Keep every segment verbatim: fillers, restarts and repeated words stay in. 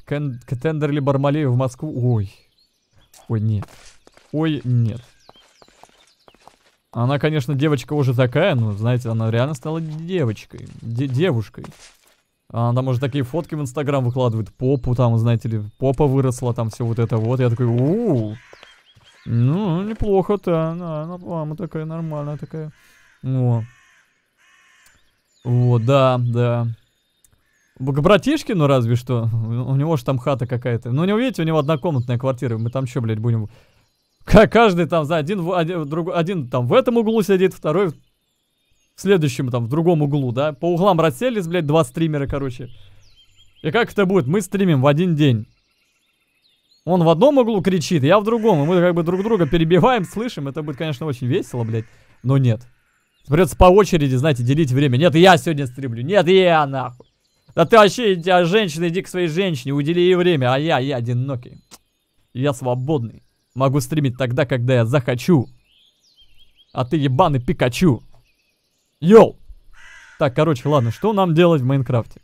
к Тендерли Бармалею в Москву. Ой. Ой, нет. Ой, нет. Она, конечно, девочка уже такая, но, знаете, она реально стала девочкой. Де девушкой. Она, может, такие фотки в Инстаграм выкладывает. Попу там, знаете ли, попа выросла, там все вот это вот. Я такой, у-у-у. Ну, неплохо-то. Она, она мама такая нормальная такая. О. О, да, да. К братишке, ну разве что. У него же там хата какая-то. Ну, не увидите, у него однокомнатная квартира. Мы там что, блядь, будем... Каждый там, за один, один, друг, один там в этом углу сидит, второй в следующем там, в другом углу, да. По углам расселись, блядь, два стримера, короче. И как это будет? Мы стримим в один день. Он в одном углу кричит, я в другом. И мы как бы друг друга перебиваем, слышим. Это будет, конечно, очень весело, блядь. Но нет. Придется по очереди, знаете, делить время. Нет, я сегодня стримлю. Нет, я нахуй. Да ты вообще, иди, женщина, иди к своей женщине, удели ей время. А я, я одинокий. Я свободный. Могу стримить тогда, когда я захочу. А ты ебаный Пикачу. Йоу. Так, короче, ладно, что нам делать в Майнкрафте?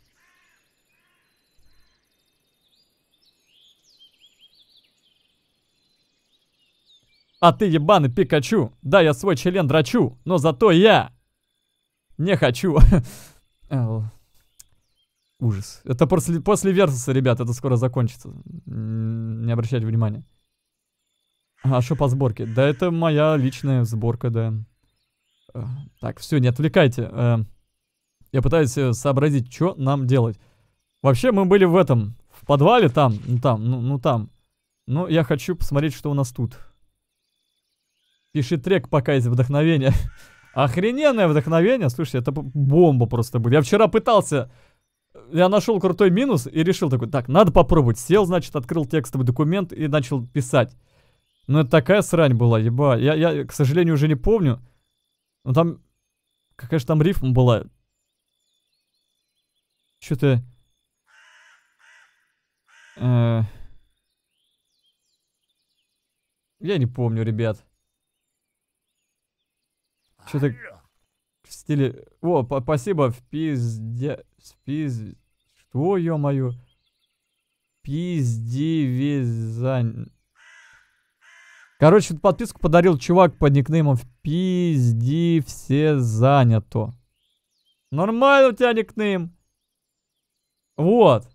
А ты ебаный Пикачу. Да, я свой член драчу, но зато я не хочу. Ужас. Это после, после версуса, ребят, это скоро закончится. Не обращайте внимания. А что по сборке? Да это моя личная сборка, да. Так, все, не отвлекайте. Я пытаюсь сообразить, что нам делать. Вообще, мы были в этом, в подвале, там, ну там, ну, ну там. Ну, я хочу посмотреть, что у нас тут. Пиши трек, пока есть вдохновение. Охрененное вдохновение. Слушайте, это бомба просто будет. Я вчера пытался... Я нашел крутой минус и решил такой, так, надо попробовать. Сел, значит, открыл текстовый документ и начал писать. Ну, это такая срань была, еба. Я, я, к сожалению, уже не помню. Но там... Какая же там рифма была? Что-то... Э... Я не помню, ребят. Что-то... В стиле... О, спасибо, в пизде... Спиз... Что, ё-моё? Пиздивизань... Короче, подписку подарил чувак под никнеймом «Пизди все занято». Нормально у тебя никнейм. Вот.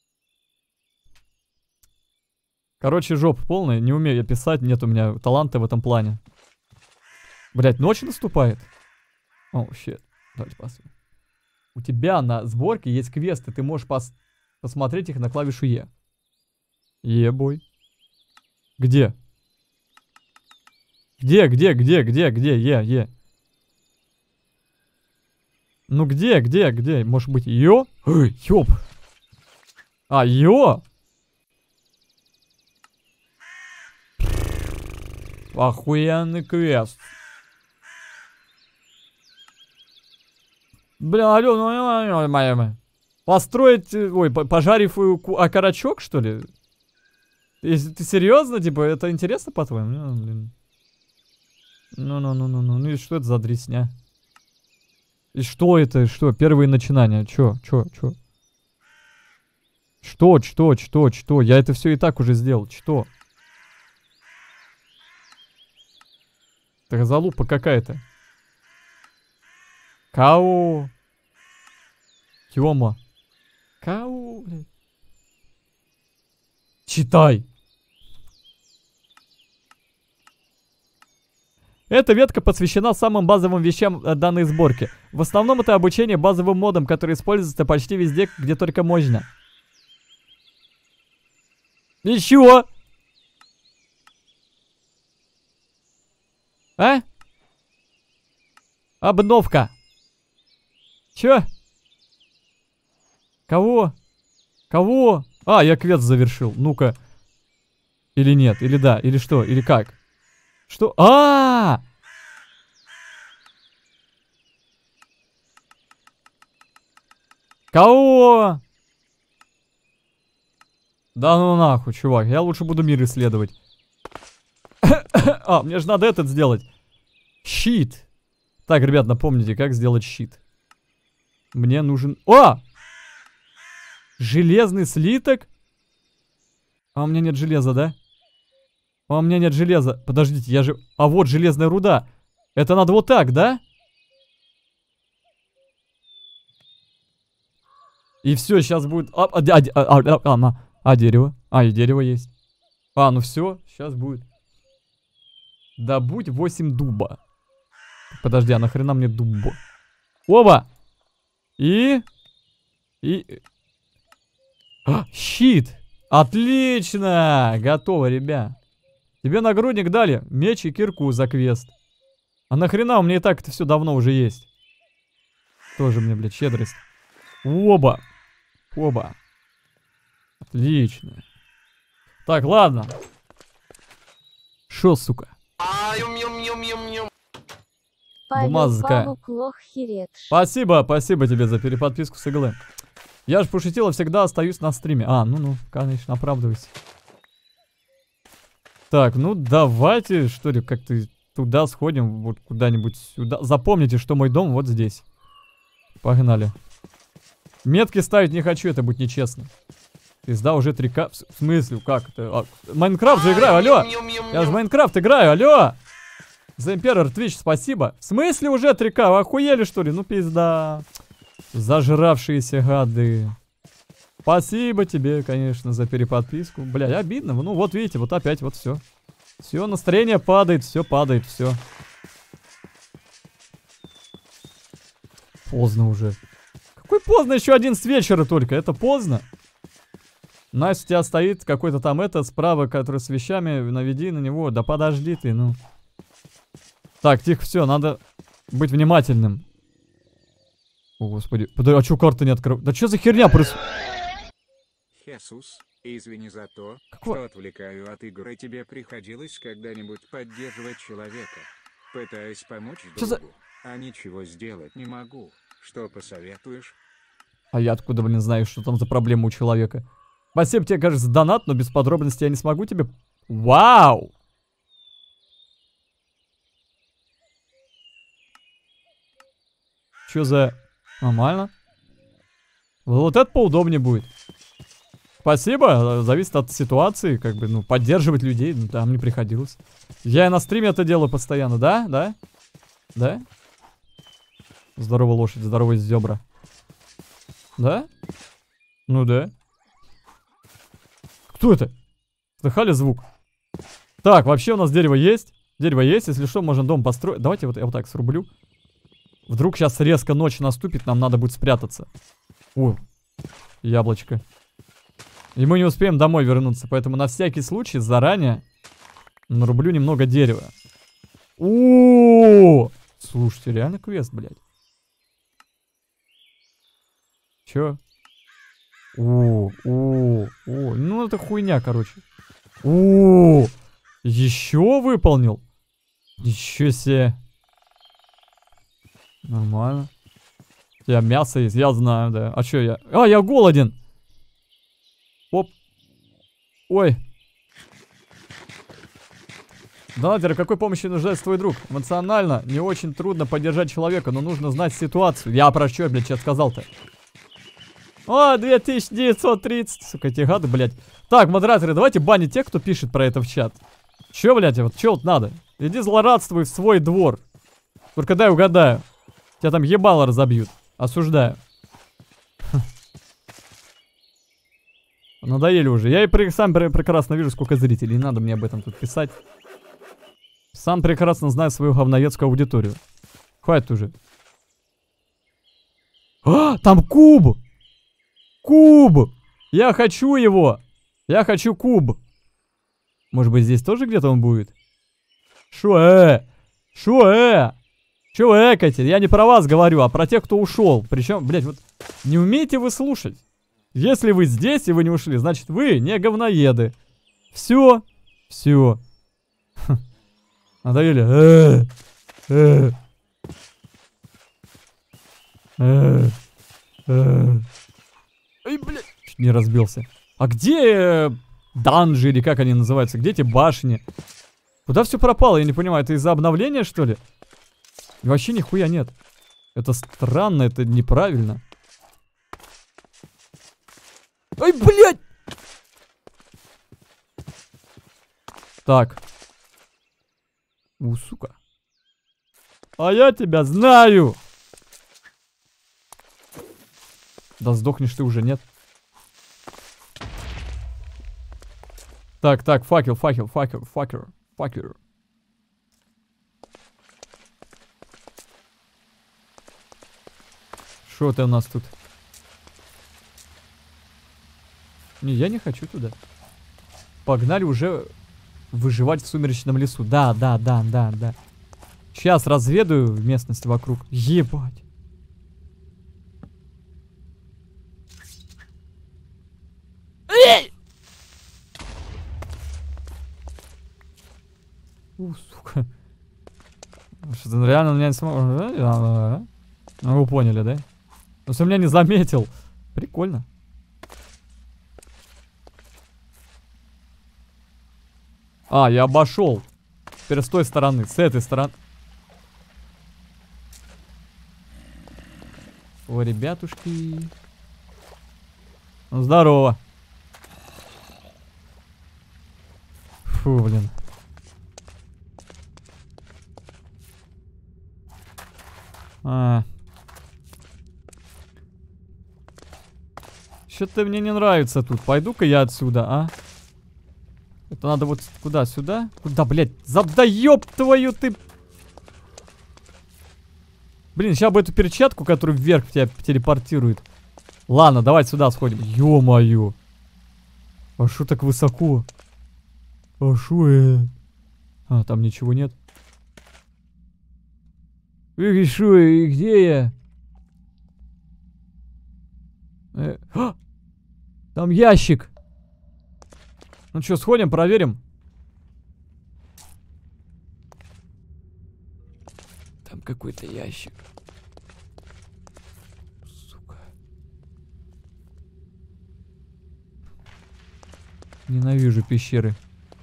Короче, жопа полная. Не умею я писать, нет у меня таланта в этом плане. Блять, ночь наступает. О, oh, щит. Давайте посмотрим. У тебя на сборке есть квесты. Ты можешь пос посмотреть их на клавишу Е. Ебой. Где? Где, где, где, где, где, Е, Е? Ну где, где, где? Может быть, Ё? Ёп. А, Ё? Охуенный квест. Бля, алё, ну, построить, ой, пожарив окорочок, что ли? Если ты серьезно, типа, это интересно, по-твоему? Ну, блин. Ну-ну-ну-ну-ну. Ну и что это за дресня? И что это? Что? Первые начинания. Чё? Чё? Чё? Что? Что? Что? Что? Я это все и так уже сделал. Что? Так залупа какая-то. Кау. Тёма. Кау, блядь. Читай. Эта ветка посвящена самым базовым вещам данной сборки. В основном это обучение базовым модам, которые используются почти везде, где только можно. И чё? А? Обновка. Чё? Кого? Кого? А, я квест завершил. Ну-ка. Или нет, или да, или что, или как? Что? А-а-а! Кого? Да ну нахуй, чувак. Я лучше буду мир исследовать. А, мне же надо этот сделать. Щит. Так, ребят, напомните, как сделать щит. Мне нужен... О! Железный слиток. А у меня нет железа, да? А у меня нет железа. Подождите, я же... А вот железная руда. Это надо вот так, да? И все, сейчас будет... А, а, а, а, а, а, а дерево? А, и дерево есть. А, ну все, сейчас будет. Добудь восемь дуба. Подожди, а нахрена мне дубо? Оба! И... И... А, щит! Отлично! Готово, ребят. Тебе нагрудник дали. Меч и кирку за квест. А нахрена у меня и так это все давно уже есть. Тоже мне, блядь, щедрость. Оба! Оба! Отлично. Так, ладно. Шо, сука? Бумазка. Спасибо, спасибо тебе за переподписку с иглы. Я ж пошутил, и всегда остаюсь на стриме. А, ну-ну, конечно, оправдывайся. Так, ну давайте, что ли, как-то туда сходим, вот куда-нибудь сюда. Запомните, что мой дом вот здесь. Погнали. Метки ставить не хочу, это будет нечестно. Пизда уже три ка... В смысле, как это? А, Майнкрафт же играю, алло! Я же в Майнкрафт играю, алло! За Император Твич, спасибо. В смысле уже три ка? Вы охуели, что ли? Ну, пизда. Зажравшиеся гады. Спасибо тебе, конечно, за переподписку. Бля, обидно. Ну, вот видите, вот опять вот все. Все, настроение падает, все падает, все. Поздно уже. Какой поздно? Еще одиннадцать вечера только. Это поздно. Настя, у тебя стоит какой-то там это справа, который с вещами. Наведи на него. Да подожди ты, ну. Так, тихо, все, надо быть внимательным. О, господи. Подожди, а что карта не открывает? Да что за херня происходит? Хесус, извини за то, Какого? что отвлекаю от игры. Тебе приходилось когда-нибудь поддерживать человека, пытаясь помочь Что другу, за... а ничего сделать не могу. Что посоветуешь? А я откуда, блин, знаю, что там за проблема у человека? Спасибо тебе, кажется, за донат, но без подробностей я не смогу тебе... Вау! Что за... Нормально. Вот это поудобнее будет. Спасибо, зависит от ситуации, как бы, ну, поддерживать людей, ну, там не приходилось. Я и на стриме это делаю постоянно, да? Да? Да? Здорово, лошадь, здоровые зебра. Да? Ну да. Кто это? Слыхали звук? Так, вообще у нас дерево есть. Дерево есть, если что, можно дом построить. Давайте вот я вот так срублю. Вдруг сейчас резко ночь наступит, нам надо будет спрятаться. О, яблочко. И мы не успеем домой вернуться, поэтому на всякий случай заранее нарублю немного дерева. О, слушайте, реально квест, блядь. Чё? О, о, о, ну это хуйня, короче. О, еще выполнил? Еще себе. Нормально. У тебя мясо есть, я знаю, да. А чё я? А, я голоден. Оп. Ой. Донатер, какой помощи нуждается твой друг? Эмоционально не очень трудно поддержать человека, но нужно знать ситуацию. Я про что, блядь, сейчас сказал-то? О, две тысячи девятьсот тридцать. Сука, эти гады, блядь. Так, модераторы, давайте банить тех, кто пишет про это в чат. Чё, блядь, вот чё вот надо? Иди злорадствуй в свой двор. Только дай угадаю. Тебя там ебало разобьют. Осуждаю. Надоели уже. Я и при, сам при, прекрасно вижу, сколько зрителей. Не надо мне об этом тут писать. Сам прекрасно знаю свою говноедскую аудиторию. Хватит уже. А, там куб! Куб! Я хочу его! Я хочу куб! Может быть, здесь тоже где-то он будет? Шо, э? Шо, э? Чё вы экаете? Я не про вас говорю, а про тех, кто ушел. Причем, блядь, вот не умеете вы слушать. Если вы здесь и вы не ушли, значит вы не говноеды. Все. Все. Надоели. Э, э, э, э. Ой, блядь. Чуть не разбился. А где э, данжи или как они называются? Где эти башни? Куда все пропало? Я не понимаю. Это из-за обновления, что ли? Вообще нихуя нет. Это странно, это неправильно. Ай, блядь! Так. У, сука. А я тебя знаю! Да сдохнешь ты уже, нет? Так, так, факел, факел, факел, факел, факел. Что это у нас тут? Не, я не хочу туда. Погнали уже выживать в сумеречном лесу. Да, да, да, да, да. Сейчас разведаю местность вокруг. Ебать. Эй! У, сука. Что-то реально меня не смог... Ну, вы поняли, да? Но если меня не заметил. Прикольно. А, я обошел. Теперь с той стороны, с этой стороны. О, ребятушки. Ну, здорово. Фу, блин. А. Что-то мне не нравится тут. Пойду-ка я отсюда, а? Это надо вот куда? Сюда? Куда, блядь? Да ёб твою ты... Блин, сейчас бы эту перчатку, которую вверх тебя телепортирует. Ладно, давай сюда сходим. Ё-моё. А шо так высоко? А шо это? А, там ничего нет. И шо, и где я? Э, а! Там ящик. Ну что, сходим, проверим. Там какой-то ящик. Сука. Ненавижу пещеры.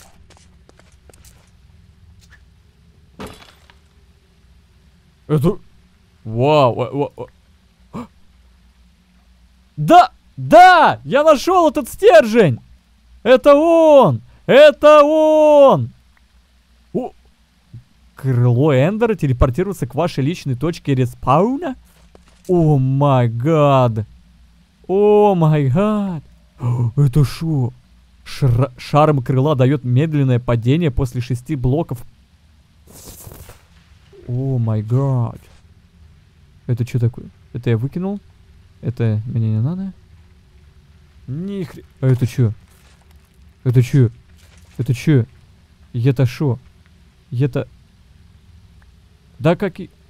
Это... Вау. Вау, вау. Да! Да! Я нашел этот стержень! Это он! Это он! О! Крыло Эндера телепортируется к вашей личной точке респауна? О май гад! О май гад! Это шо? Шра шарм крыла дает медленное падение после шести блоков. О май гад! Это что такое? Это я выкинул? Это мне не надо? Нихрена. А это что? Это что? Это что? Это шо? Это... Да как и...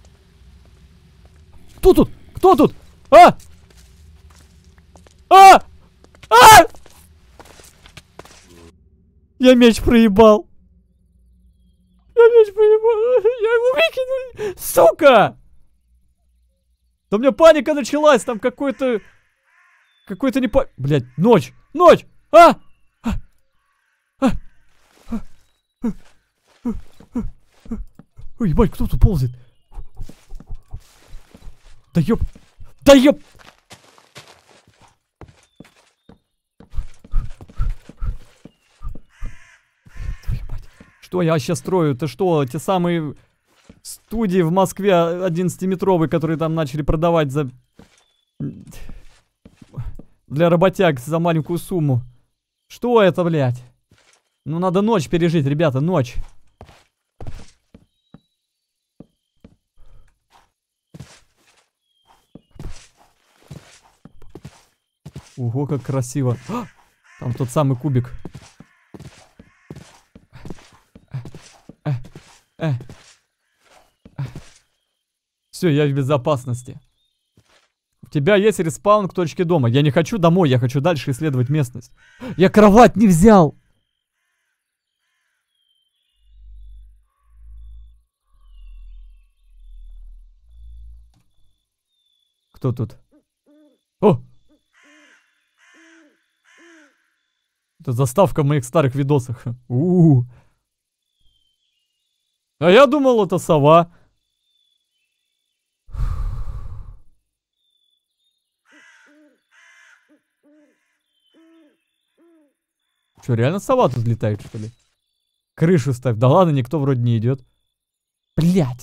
Кто тут? Кто тут? А! А! А! Я меч проебал. Я меч проебал. Я его выкинул. Сука! Да у меня паника началась. Там какой-то... Какой-то не по... Блядь, ночь! Ночь! А! Ой, ебать, кто тут ползает? Да ёб... Да ёб... Твою мать. Что я сейчас строю? Это что, те самые студии в Москве одиннадцатиметровые, которые там начали продавать за... Для работяг за маленькую сумму. Что это, блядь? Ну, надо ночь пережить, ребята, ночь. Ого, как красиво. А! Там тот самый кубик. Все, я в безопасности. У тебя есть респаун к точке дома. Я не хочу домой, я хочу дальше исследовать местность. Я кровать не взял. Кто тут? О! Это заставка в моих старых видосах. У-у-у. А я думал, это сова. Что, реально сова тут летает, что ли? Крышу ставь. Да ладно, никто вроде не идет. Блять.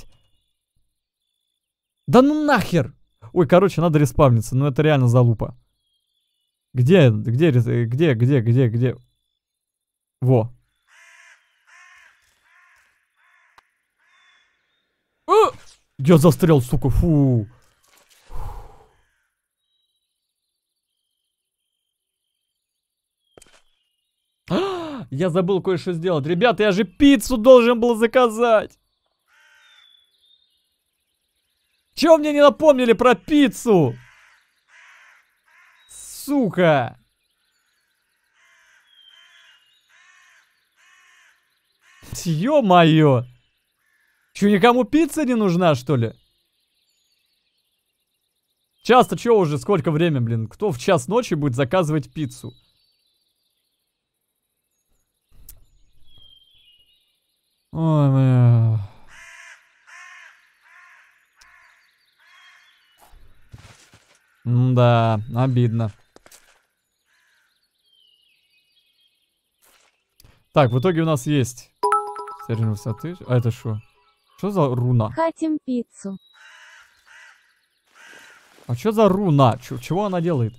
Да ну нахер. Ой, короче, надо респавниться. Ну это реально залупа. Где, где, где, где, где, где? Во. А! Я застрял, сука, фу. А, я забыл кое-что сделать. Ребята, я же пиццу должен был заказать. Чего мне не напомнили про пиццу? Сука. Ё-моё. Чё, никому пицца не нужна, что ли? Часто чё уже, сколько время, блин? Кто в час ночи будет заказывать пиццу? Ой, бля. Да, обидно. Так, в итоге у нас есть стержень высоты. А это что? Что за руна? Хотим пиццу. А что за руна? Ч чего она делает?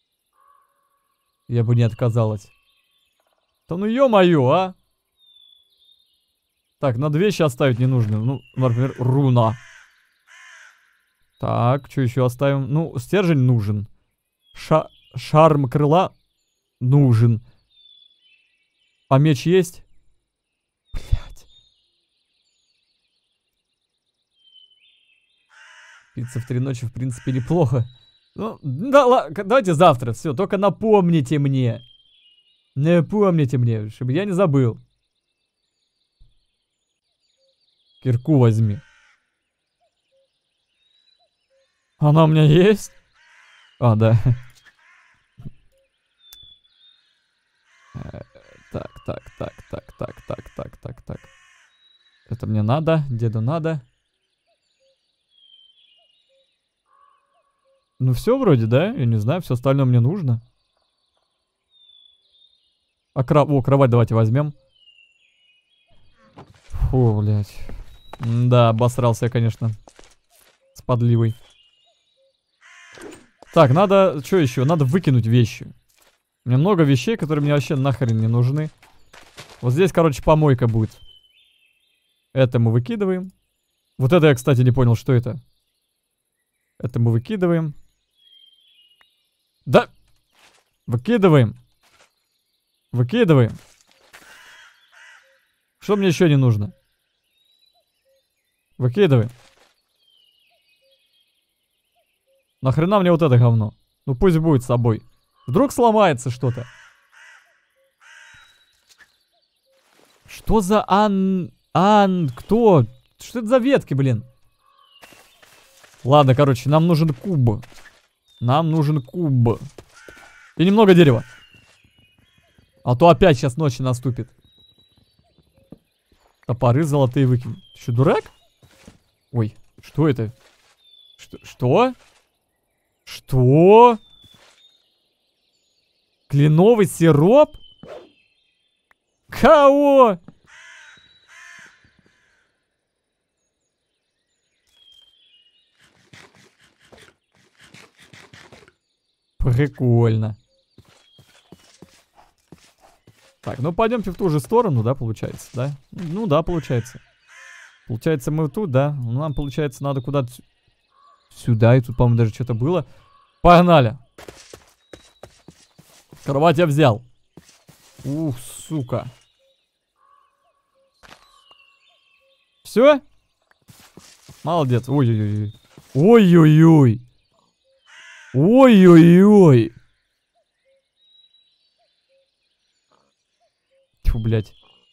Я бы не отказалась. Да ну ё-моё, а? Так, надо вещи оставить не нужно. Ну, например, руна. Так, что еще оставим? Ну, стержень нужен. Ша шарм крыла нужен. А меч есть? Блять. Пицца в три ночи, в принципе, неплохо. Ну, да, ладно, давайте завтра. Все, только напомните мне. Напомните мне, чтобы я не забыл. Кирку возьми. Она у меня есть? А, да. Так, так, так, так, так, так, так, так, так. Это мне надо, деду надо. Ну все вроде, да? Я не знаю, все остальное мне нужно. А кра... О, кровать давайте возьмем. Фу, блядь. Да, обосрался я, конечно. С подливой. Так, надо... Что еще? Надо выкинуть вещи. У меня много вещей, которые мне вообще нахрен не нужны. Вот здесь, короче, помойка будет. Это мы выкидываем. Вот это я, кстати, не понял, что это. Это мы выкидываем. Да! Выкидываем. Выкидываем. Что мне еще не нужно? Выкидываем. Нахрена мне вот это говно? Ну пусть будет с собой. Вдруг сломается что-то. Что за ан... Ан... Кто? Что это за ветки, блин? Ладно, короче, нам нужен куб. Нам нужен куб. И немного дерева. А то опять сейчас ночь наступит. Топоры золотые выкинь. Ты что, дурак? Ой, что это? Что? Что? Что? Кленовый сироп? Кого? Прикольно. Так, ну пойдемте в ту же сторону, да, получается, да? Ну да, получается. Получается, мы тут, да? Нам, получается, надо куда-то сюда. И тут, по-моему, даже что-то было. Погнали. Кровать я взял. Ух, сука. Все? Молодец. Ой-ой-ой. Ой-ой-ой. Ой-ой-ой. Тьфу, блядь.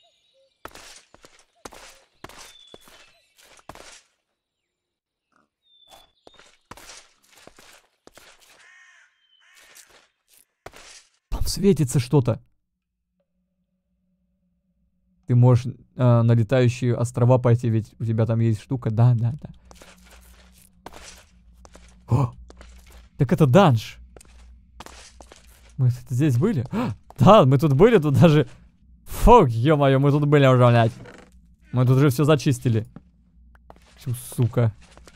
Там светится что-то. Ты можешь э, на летающие острова пойти, ведь у тебя там есть штука. Да, да, да. О! Так это данж. Мы здесь были? Да, мы тут были, тут даже Фу, ё-моё, мы тут были уже, блядь. Мы тут уже все зачистили. Чу, сука.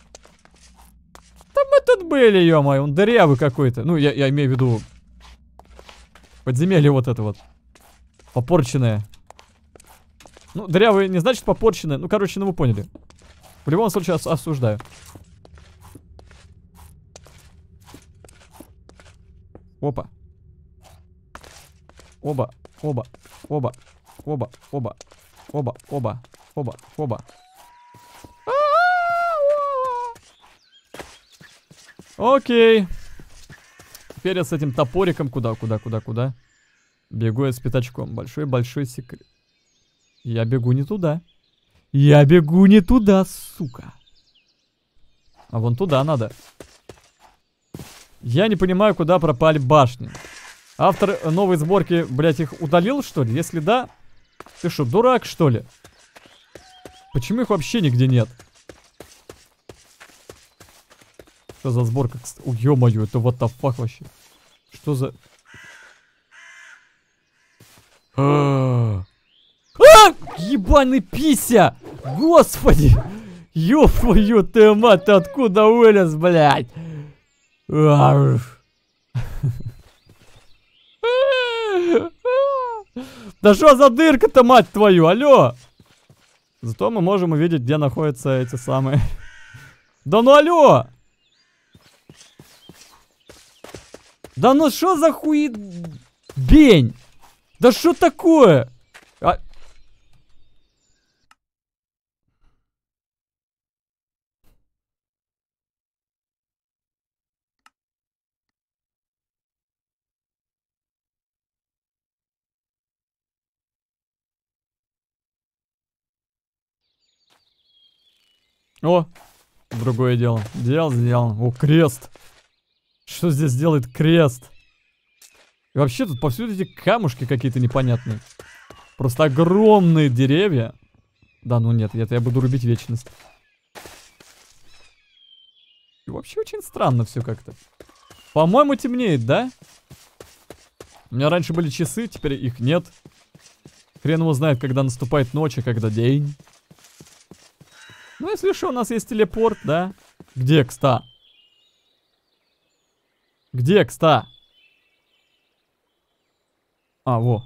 Да мы тут были, ё-моё, он дырявый какой-то. Ну, я, я имею в виду подземелье вот это вот. Попорченное. Ну, дырявый не значит попорченное. Ну, короче, ну вы поняли. В любом случае ос осуждаю. Опа. Оба, оба, оба, оба, оба, оба, оба, оба, оба. Окей. Теперь я с этим топориком куда, куда, куда, куда? Бегу я с пятачком. Большой-большой секрет. Я бегу не туда. Я бегу не туда, сука. А вон туда надо. Я не понимаю, куда пропали башни. Автор новой сборки, блять, их удалил, что ли? Если да, ты что, дурак, что ли? Почему их вообще нигде нет? Что за сборка? О, ё-моё, это what the fuck вообще? Что за... А, ебаный пися! Господи! Ёб твою ты мать, ты откуда вылез, блядь? Да что за дырка-то, мать твою, алло? Зато мы можем увидеть, где находятся эти самые... Да ну алло! Да ну что за хуи... Бень! Да что такое? А... О, другое дело. Дело сделано. О, крест. Что здесь делает крест? И вообще тут повсюду эти камушки какие-то непонятные. Просто огромные деревья. Да ну нет, это я буду рубить вечность. И вообще очень странно все как-то. По-моему, темнеет, да? У меня раньше были часы, теперь их нет. Хрен его знает, когда наступает ночь, а когда день. Ну, если что, у нас есть телепорт, да? Где, кста? Где, кста? А, во.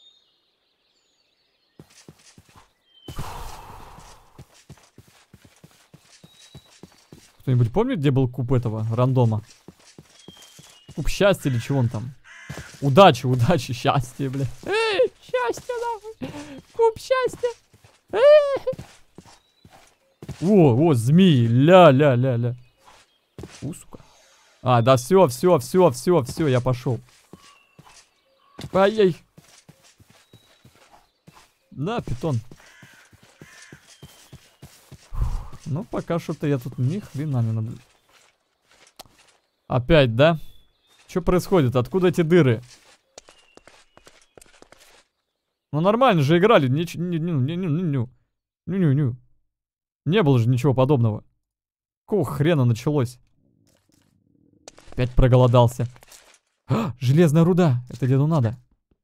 Кто-нибудь помнит, где был куб этого рандома? Куб счастья или чего он там? Удачи, удачи, счастье, бля. Эй, счастье, нахуй. Куб счастья. Эй. О, о, змеи, ля-ля-ля-ля. У, сука. А, да все, все, все, все, все, я пошел. Ай-яй. Да, питон. Ну, пока что-то я тут ни хрена не наблюдаю. Опять, да? Что происходит? Откуда эти дыры? Ну, нормально же играли. Не, не, не, не, не, не, не, не. Не было же ничего подобного. Какого хрена началось? Опять проголодался. А, железная руда. Это деду надо.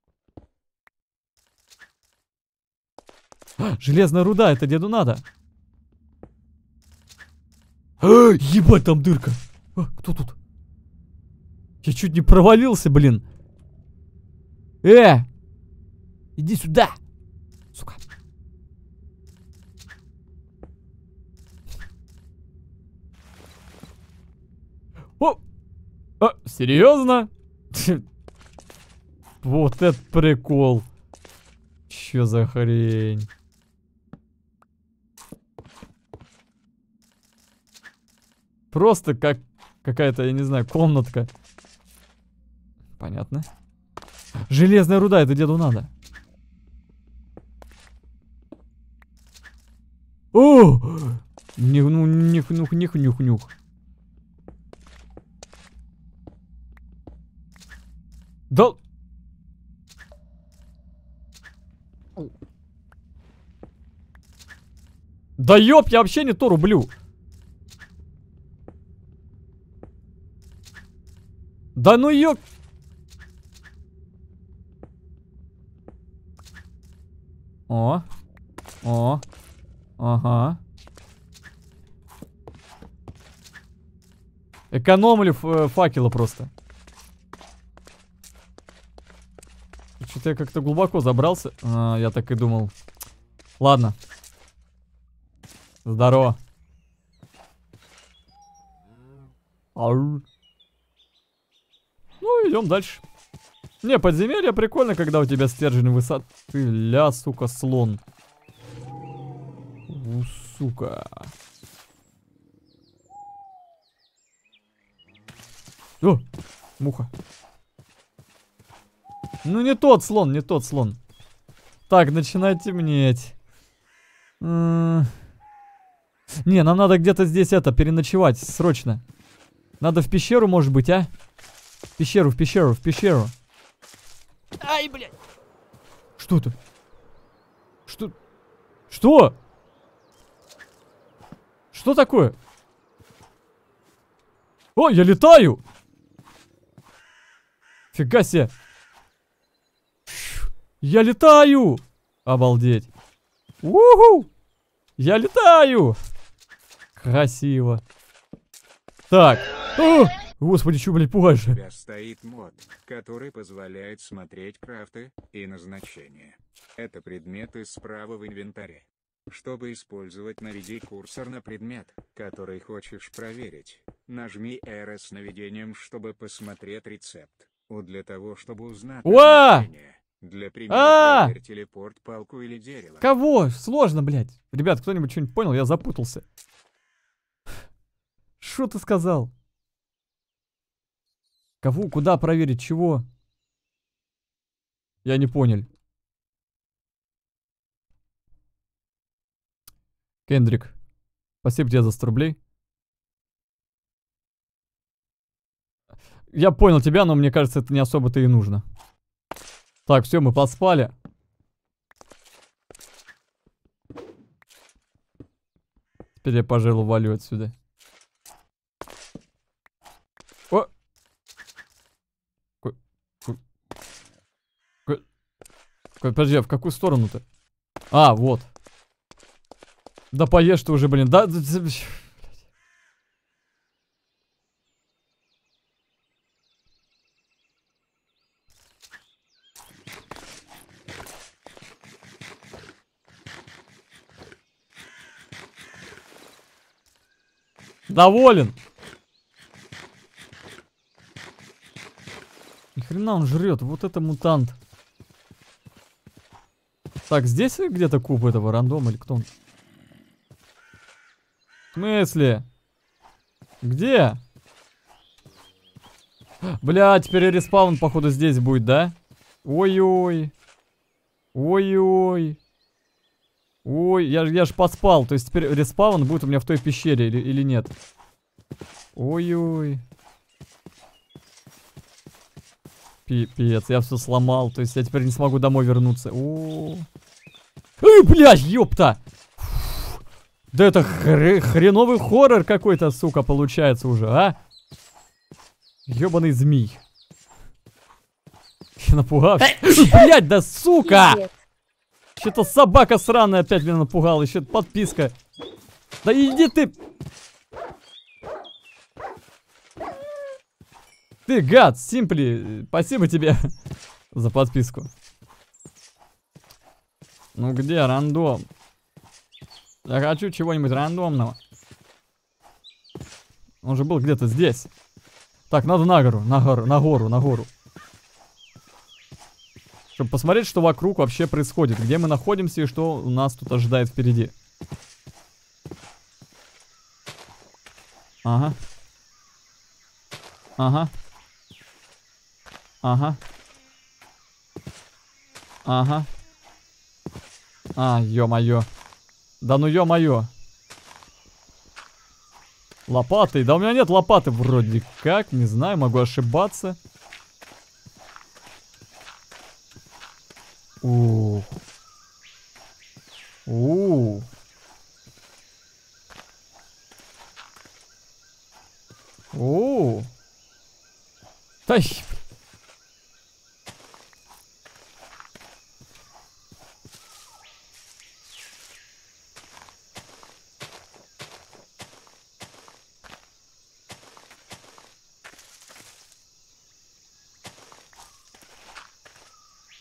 А, железная руда. Это деду надо. А, ебать, там дырка. А, кто тут? Я чуть не провалился, блин. Э! Иди сюда. Сука. О! А, серьезно? Вот это прикол. Чё за хрень? Просто как какая-то, я не знаю, комнатка. Понятно. Железная руда, это деду надо. О! Нюх, ну, нюх, нюх, нюх, нюх, нюх. Да... Да ёб, я вообще не то рублю. Да ну ёб... О. О. Ага. Экономлю факела просто. Что-то я как-то глубоко забрался. А, я так и думал. Ладно. Здорово. Ау. Ну, идем дальше. Не, подземелье прикольно, когда у тебя стержень высоты. Ля, сука, слон. У, сука. О, муха. Ну не тот слон, не тот слон. Так, начинает темнеть. М-м- Не, нам надо где-то здесь это, переночевать, срочно. Надо в пещеру, может быть, а? В пещеру, в пещеру, в пещеру. Ай, блядь. Что это? Что? Что? Что такое? О, я летаю! Фига себе. Я летаю! Обалдеть. Уху! Я летаю! Красиво. Так. О! Господи, что, блядь, пугаешь? У тебя стоит мод, который позволяет смотреть крафты и назначения. Это предметы справа в инвентаре. Чтобы использовать, наведи курсор на предмет, который хочешь проверить. Нажми R с наведением, чтобы посмотреть рецепт. У для того, чтобы узнать назначение. Для примера проверь телепорт, палку или дерево. Кого? Сложно, блядь. Ребят, кто-нибудь что-нибудь понял? Я запутался. Что ты сказал? Кого? Куда проверить? Чего? Я не понял. Кендрик, спасибо тебе за сто рублей. Я понял тебя, но мне кажется, это не особо-то и нужно. Так, все, мы поспали. Теперь я, пожалуй, валю отсюда. О! Ку... Ку... Ку... Подожди, а в какую сторону-то? А, вот. Да поешь ты уже, блин. Да... Доволен. Ни хрена он жрет. Вот это мутант. Так, здесь где-то куб этого рандома или кто он? В смысле? Где? Бля, теперь респаун, походу, здесь будет, да? Ой-ой. Ой-ой. Ой, я, я ж поспал. То есть теперь респаун будет у меня в той пещере или, или нет? Ой-ой. Пипец, я все сломал. То есть я теперь не смогу домой вернуться. О. Эй, блядь, ёпта! Да это хр хреновый хоррор какой-то, сука, получается уже, а? Ёбаный змей. Я напугался. Блядь, да сука! Что-то собака сраная опять меня напугала. Еще подписка. Да иди ты! Ты гад, Симпли. Спасибо тебе за подписку. Ну где рандом? Я хочу чего-нибудь рандомного. Он же был где-то здесь. Так, надо на гору, на гору, на гору, на гору. Чтобы посмотреть, что вокруг вообще происходит. Где мы находимся и что у нас тут ожидает впереди. Ага. Ага. Ага. Ага. А, ё-моё. Да ну ё-моё. Лопатой? Да у меня нет лопаты вроде как. Не знаю, могу ошибаться. Ух. Ух. Ух. Да еб...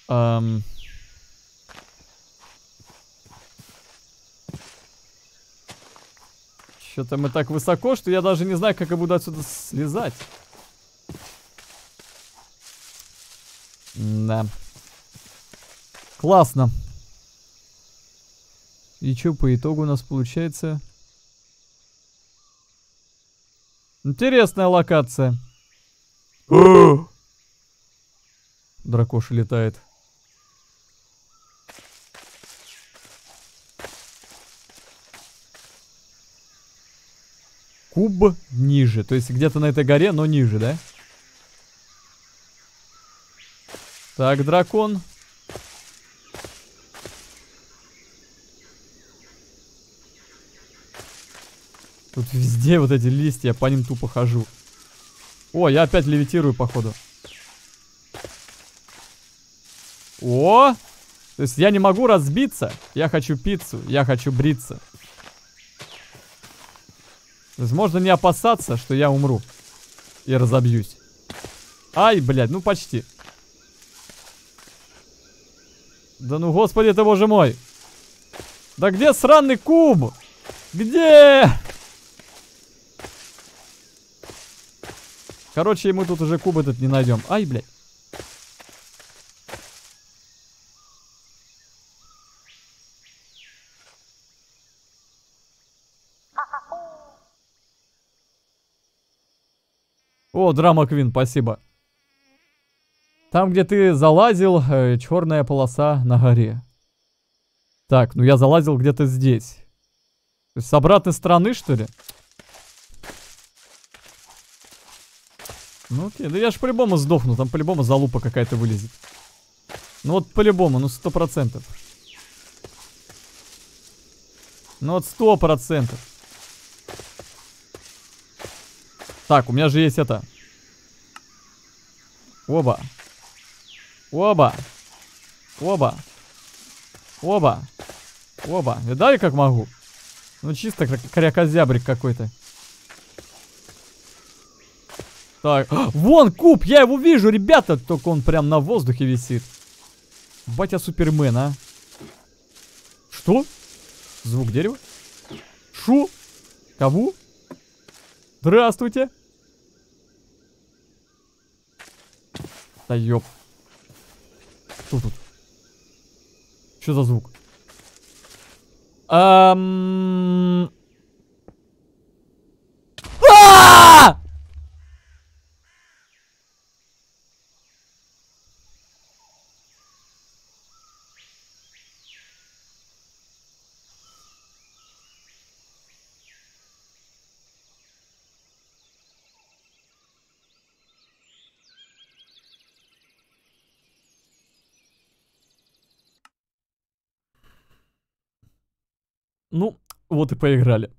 Ам... Что-то мы так высоко, что я даже не знаю, как я буду отсюда слезать. Да. Классно. И что по итогу у нас получается? Интересная локация. Дракоша летает. Куб ниже. То есть где-то на этой горе, но ниже, да? Так, дракон. Тут везде вот эти листья, я по ним тупо хожу. О, я опять левитирую, походу. О! То есть я не могу разбиться. Я хочу пиццу, я хочу бриться. То есть можно не опасаться, что я умру. И разобьюсь. Ай, блядь, ну почти. Да ну, господи ты, боже мой. Да где сраный куб? Где? Короче, мы тут уже куб этот не найдем. Ай, блядь. О, Драма Квин, спасибо. Там, где ты залазил, э, черная полоса на горе. Так, ну я залазил где-то здесь. То есть с обратной стороны, что ли? Ну окей, да я ж по-любому сдохну. Там по-любому залупа какая-то вылезет. Ну вот по-любому, ну сто процентов. Ну вот сто процентов. Так, у меня же есть это. Оба. Оба. Оба. Оба. Оба. Видали, как могу? Ну, чисто крякозябрик какой-то. Так. Вон куб! Я его вижу, ребята! Только он прям на воздухе висит. Батя Супермен, а. Что? Звук дерева? Шу? Кого? Здравствуйте. Да ёп. Что тут? Что за звук? Ам... А! Ну, вот и поиграли.